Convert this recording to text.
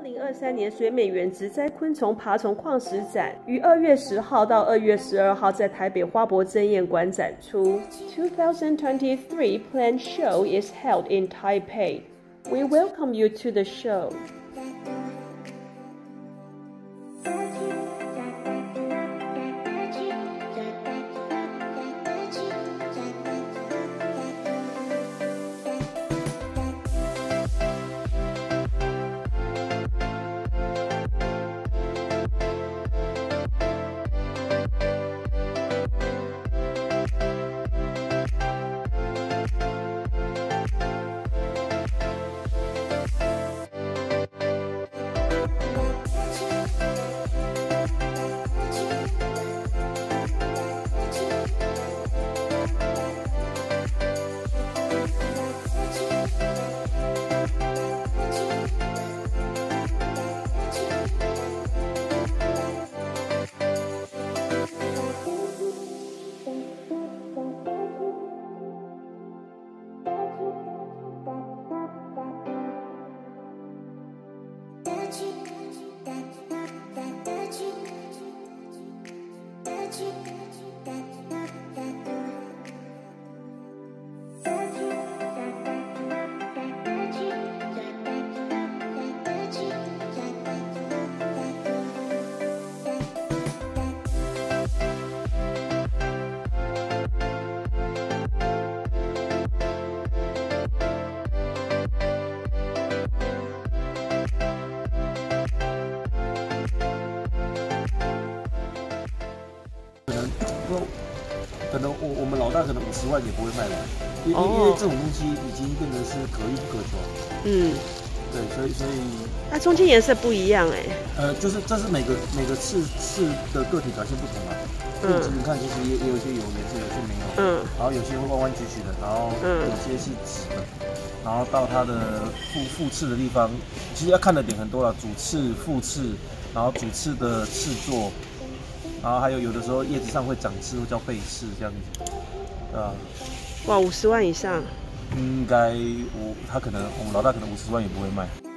2023年水美园植栽昆虫爬虫矿石展于2月10号到2月12号在台北花博争艳馆展出。2023 Plant Show is held in Taipei. We welcome you to the show. 可能我们老大可能50万也不会卖完，因为这种东西已经变成是可遇不可求。对，所以它中间颜色不一样就是这是每个刺的个体表现不同啊。你看，其实也有一些有颜色，有些没有。然后有些会弯弯曲曲的，然后有些是直的，然后到它的腹刺的地方，其实要看的点很多啦，主刺、腹刺，然后主刺的刺座。然后还有的时候叶子上会长刺，会叫背刺这样子， 哇，50万以上， 应该我们老大可能50万也不会卖。